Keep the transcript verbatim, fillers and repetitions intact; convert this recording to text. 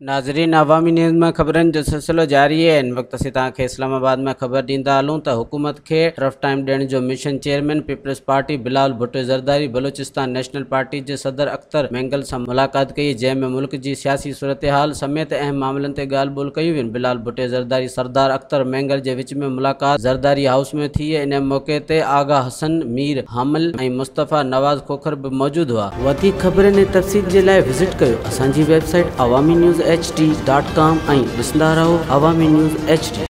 नाज़रीन, अवामी न्यूज़ में ख़बरनि जो सिलसिलो जारी है। इन वक्त असीं तव्हांखे इस्लामाबाद में ख़बर ॾींदा हलूं त हुकूमत खे रफ़ टाइम ॾियण जो मिशन चेयरमैन पीपल्स पार्टी बिलावल भुट्टो ज़रदारी बलूचिस्तान नेशनल पार्टी जे सदर अख्तर मेंगल सां मुलाक़ात कई, जंहिं में मुल्क जी सियासी सूरत हाल समेत अहम मामलनि ते ॻाल्हि ॿोल कयूं आहिनि। बिलावल भुट्टो ज़रदारी सरदार अख्तर मेंगल जे विच में मुलाक़ात ज़रदारी हाउस में थी। इन मौक़े ते आगा हसन, मीर हामिल ऐं मुस्तफ़ा नवाज़ खोखर बि मौजूद हुआ। वधीक ख़बरनि ऐं तफ़सील जे लाइ विज़िट कयो असांजी website Awami news H D dot com ऐं ॾिसंदा रहो अवामी न्यूज़ एच डी।